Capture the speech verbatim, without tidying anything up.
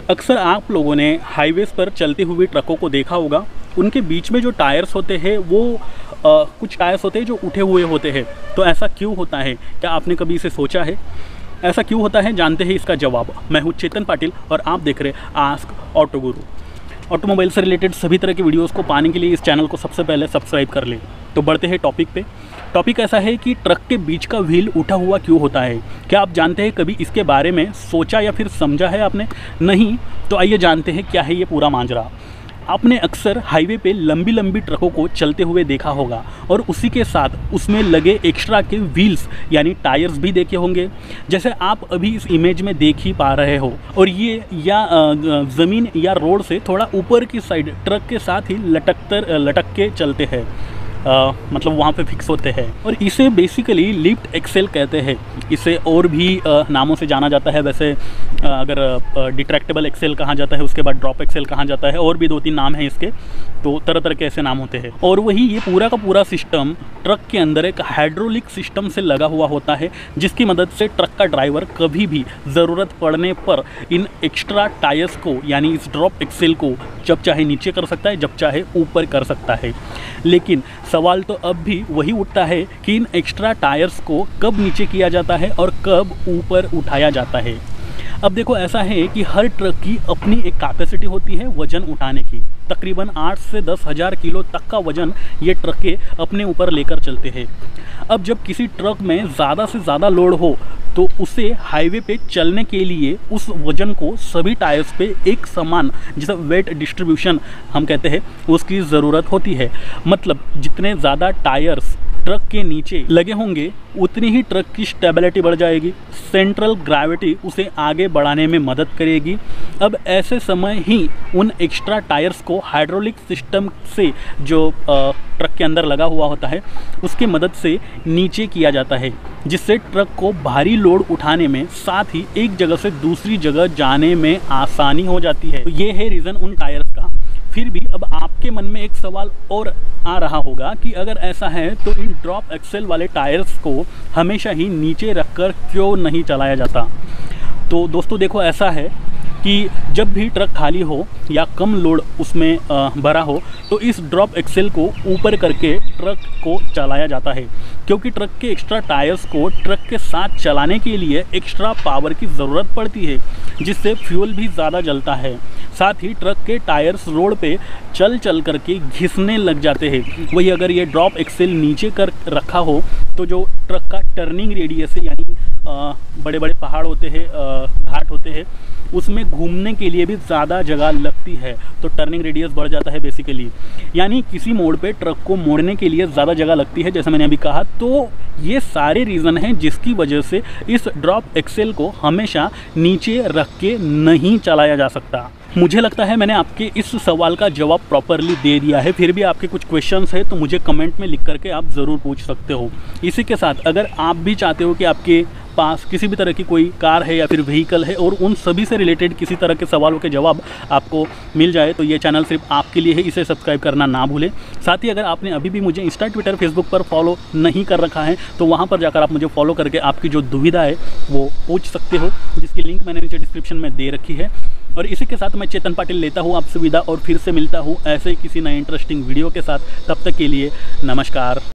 अक्सर आप लोगों ने हाईवेज़ पर चलती हुई ट्रकों को देखा होगा। उनके बीच में जो टायर्स होते हैं वो आ, कुछ टायर्स होते हैं जो उठे हुए होते हैं। तो ऐसा क्यों होता है? क्या आपने कभी इसे सोचा है? ऐसा क्यों होता है, जानते हैं इसका जवाब। मैं हूँ चेतन पाटिल और आप देख रहे हैं आस्क ऑटो गुरु। ऑटोमोबाइल से रिलेटेड सभी तरह की वीडियोस को पाने के लिए इस चैनल को सबसे पहले सब्सक्राइब कर लें। तो बढ़ते हैं टॉपिक पे। टॉपिक ऐसा है कि ट्रक के बीच का व्हील उठा हुआ क्यों होता है। क्या आप जानते हैं, कभी इसके बारे में सोचा या फिर समझा है आपने? नहीं? तो आइए जानते हैं क्या है ये पूरा मांजरा। आपने अक्सर हाईवे पे लंबी लंबी ट्रकों को चलते हुए देखा होगा और उसी के साथ उसमें लगे एक्स्ट्रा के व्हील्स यानी टायर्स भी देखे होंगे, जैसे आप अभी इस इमेज में देख ही पा रहे हो। और ये या ज़मीन या रोड से थोड़ा ऊपर की साइड ट्रक के साथ ही लटक कर लटक के चलते हैं, आ, मतलब वहाँ पे फिक्स होते हैं। और इसे बेसिकली लिफ्ट एक्सेल कहते हैं। इसे और भी आ, नामों से जाना जाता है। वैसे आ, अगर डिट्रैक्टेबल एक्सेल कहा जाता है, उसके बाद ड्रॉप एक्सेल कहा जाता है, और भी दो तीन नाम हैं इसके। तो तरह तरह के ऐसे नाम होते हैं। और वही ये पूरा का पूरा सिस्टम ट्रक के अंदर एक हाइड्रोलिक सिस्टम से लगा हुआ होता है, जिसकी मदद से ट्रक का ड्राइवर कभी भी ज़रूरत पड़ने पर इन एक्स्ट्रा टायर्स को यानी इस ड्रॉप एक्सेल को जब चाहे नीचे कर सकता है, जब चाहे ऊपर कर सकता है। लेकिन सवाल तो अब भी वही उठता है कि इन एक्स्ट्रा टायर्स को कब नीचे किया जाता है और कब ऊपर उठाया जाता है। अब देखो, ऐसा है कि हर ट्रक की अपनी एक कैपेसिटी होती है वज़न उठाने की। तकरीबन आठ से दस हज़ार किलो तक का वज़न ये ट्रकें अपने ऊपर लेकर चलते हैं। अब जब किसी ट्रक में ज़्यादा से ज़्यादा लोड हो तो उसे हाईवे पे चलने के लिए उस वज़न को सभी टायर्स पे एक समान, जिसे वेट डिस्ट्रीब्यूशन हम कहते हैं, उसकी ज़रूरत होती है। मतलब जितने ज़्यादा टायर्स ट्रक के नीचे लगे होंगे उतनी ही ट्रक की स्टेबिलिटी बढ़ जाएगी। सेंट्रल ग्रेविटी उसे आगे बढ़ाने में मदद करेगी। अब ऐसे समय ही उन एक्स्ट्रा टायर्स को हाइड्रोलिक सिस्टम से जो आ, ट्रक के अंदर लगा हुआ होता है उसकी मदद से नीचे किया जाता है, जिससे ट्रक को भारी लोड उठाने में, साथ ही एक जगह से दूसरी जगह जाने में आसानी हो जाती है। तो ये है रीज़न उन टायर्स का। फिर भी अब आपके मन में एक सवाल और आ रहा होगा कि अगर ऐसा है तो इन ड्रॉप एक्सेल वाले टायर्स को हमेशा ही नीचे रखकर क्यों नहीं चलाया जाता। तो दोस्तों देखो, ऐसा है कि जब भी ट्रक खाली हो या कम लोड उसमें भरा हो तो इस ड्रॉप एक्सेल को ऊपर करके ट्रक को चलाया जाता है, क्योंकि ट्रक के एक्स्ट्रा टायर्स को ट्रक के साथ चलाने के लिए एक्स्ट्रा पावर की ज़रूरत पड़ती है, जिससे फ्यूल भी ज़्यादा जलता है। साथ ही ट्रक के टायर्स रोड पे चल चल करके घिसने लग जाते हैं। वही अगर ये ड्रॉप एक्सेल नीचे कर रखा हो तो जो ट्रक का टर्निंग रेडियस है, यानी बड़े बड़े पहाड़ होते हैं, घाट होते हैं, उसमें घूमने के लिए भी ज़्यादा जगह लगती है, तो टर्निंग रेडियस बढ़ जाता है बेसिकली। यानी किसी मोड़ पे ट्रक को मोड़ने के लिए ज़्यादा जगह लगती है, जैसे मैंने अभी कहा। तो ये सारे रीज़न हैं जिसकी वजह से इस ड्रॉप एक्सेल को हमेशा नीचे रख के नहीं चलाया जा सकता। मुझे लगता है मैंने आपके इस सवाल का जवाब प्रॉपरली दे दिया है। फिर भी आपके कुछ क्वेश्चंस है तो मुझे कमेंट में लिख करके आप ज़रूर पूछ सकते हो। इसी के साथ अगर आप भी चाहते हो कि आपके पास किसी भी तरह की कोई कार है या फिर व्हीकल है और उन सभी से रिलेटेड किसी तरह के सवालों के जवाब आपको मिल जाए, तो ये चैनल सिर्फ आपके लिए है, इसे सब्सक्राइब करना ना भूलें। साथ ही अगर आपने अभी भी मुझे इंस्टा, ट्विटर, फेसबुक पर फॉलो नहीं कर रखा है तो वहाँ पर जाकर आप मुझे फॉलो करके आपकी जो दुविधा है वो पूछ सकते हो, जिसकी लिंक मैंने नीचे डिस्क्रिप्शन में दे रखी है। और इसी के साथ मैं चेतन पाटिल लेता हूँ आपसे विदा और फिर से मिलता हूँ ऐसे ही किसी नए इंटरेस्टिंग वीडियो के साथ। तब तक के लिए नमस्कार।